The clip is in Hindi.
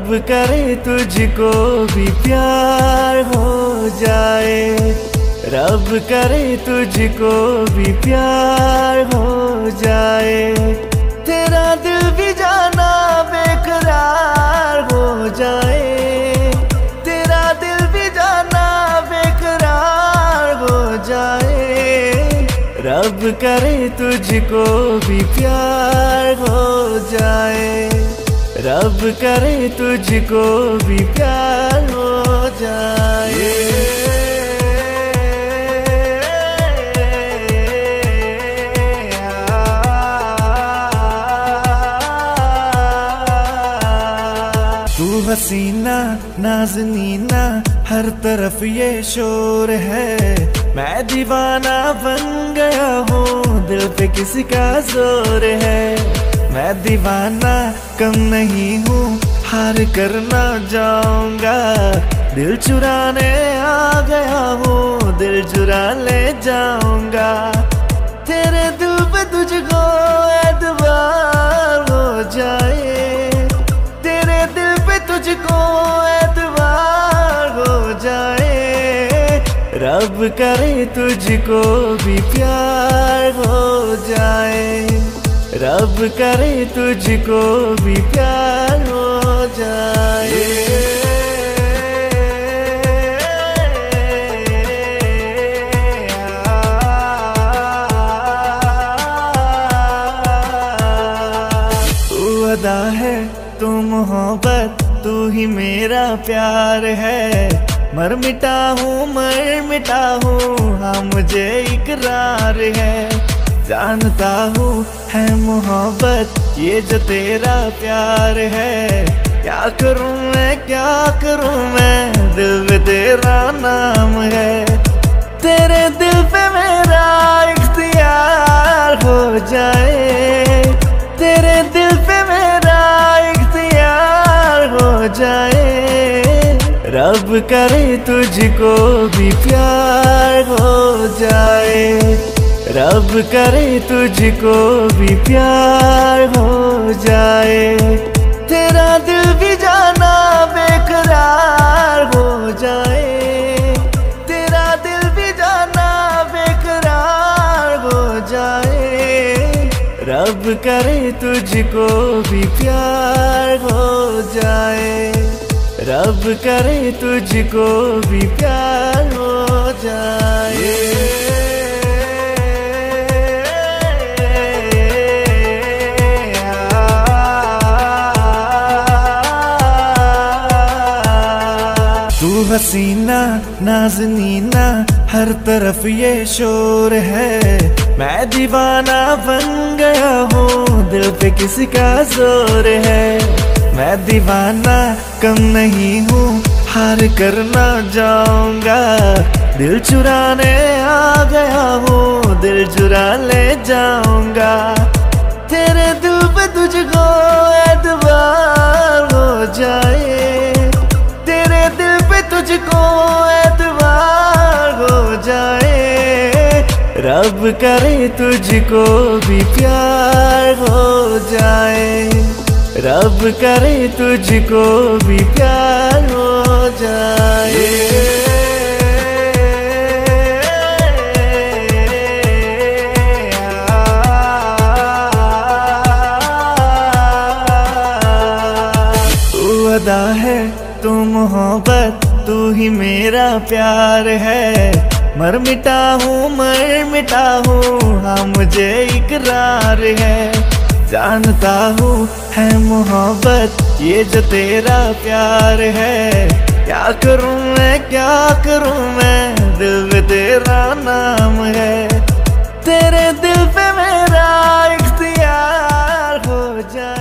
करे तुझको भी प्यार हो जाए, रब करे तुझको भी प्यार हो जाए। तेरा दिल भी जाना बेकरार हो जाए, तेरा दिल भी जाना बेकरार हो जाए। रब करे तुझको भी प्यार हो जाए, रब करे तुझको भी प्यार हो जाए। तू हसीना नाज़नीना हर तरफ ये शोर है, मैं दीवाना बन गया हूँ दिल पे किसी का जोर है। मैं दीवाना कम नहीं हूँ हार कर ना जाऊंगा, दिल चुराने आ गया हूँ दिल चुरा ले जाऊंगा। तेरे दिल पे तुझको एतबार हो जाए, तेरे दिल पे तुझको एतबार हो जाए। रब करे तुझको भी प्यार हो जाए, रब करे तुझको भी प्यार हो जाए। तू अदा है तू मोहब्बत तू ही मेरा प्यार है, मर मिटा हूँ हाँ मुझे इकरार है। जानता हूँ है मोहब्बत ये जो तेरा प्यार है, क्या करूँ मैं दिल पे तेरा नाम है। तेरे दिल पे मेरा इख्तियार हो जाए, तेरे दिल पे मेरा इख्तियार हो जाए। रब करे तुझको भी प्यार हो जाए, रब करे तुझको भी प्यार हो जाए। तेरा दिल भी जाना बेकरार हो जाए, तेरा दिल भी जाना बेकरार हो जाए। रब करे तुझको भी प्यार हो जाए, रब करे तुझको भी प्यार हो जाए। तू हसीना नाज़नीना हर तरफ ये शोर है, मैं दीवाना बन गया हूँ दिल पे किसी का जोर है। मैं दीवाना कम नहीं हूँ हार कर ना जाऊंगा, दिल चुराने आ गया हूँ दिल चुरा ले जाऊंगा। तेरे दिल पे तुझको एतबार हो जाए, तेरे दिल पे तुझको एतबार हो जाए। रब करे तुझको भी प्यार हो जाए, रब करे तुझको भी प्यार हो जाए। तू अदा है तू मोहब्बत तू ही मेरा प्यार है, मर मिटा हूँ हाँ मुझे इकरार है। जानता हूँ है मोहब्बत ये जो तेरा प्यार है, क्या करूँ मैं दिल पे तेरा नाम है। तेरे दिल पे मेरा इख्तियार हो जाए।